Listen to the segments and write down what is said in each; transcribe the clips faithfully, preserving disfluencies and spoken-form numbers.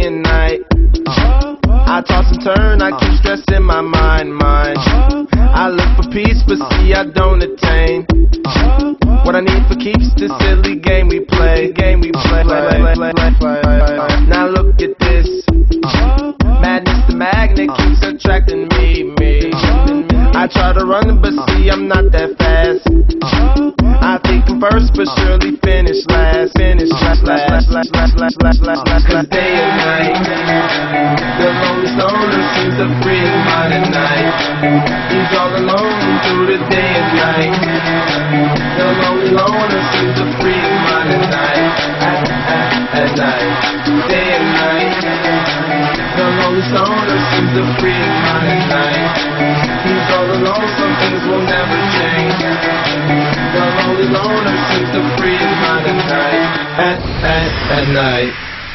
and night. I toss and turn, I keep stressing my mind, mind. I look for peace, but see I don't attain. What I need for keeps this silly game we play. Game we play. Now look at this. Madness, the magnet keeps attracting me, me. I try to run, but see I'm not that fast. I think I'm first, but surely finish last. Finish last, last, last, last, last, last, last, last. Cause day and night, the lonely stoner seems to free his mind at night. He's all alone through the day and night. The lonely loner seems to free his mind at night. At, at, at night, day and night. The lonely stoner seems to free his mind at night. He's all alone, some things will never change. The lonely loner seems to free his mind at night. At, at, at night.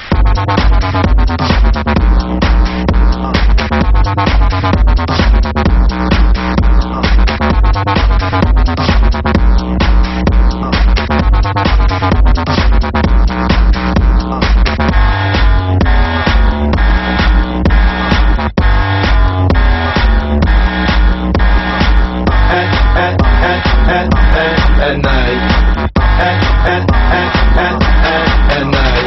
At night, at, at, at, at, at, at night.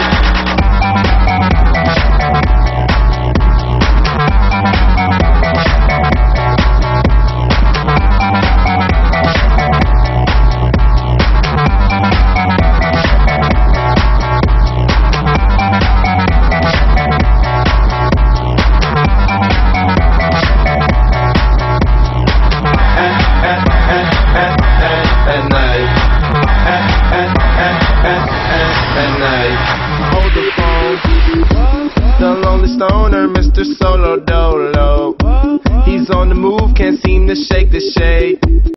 Hold the phone. The lonely stoner, Mister Solo Dolo. He's on the move, can't seem to shake the shade.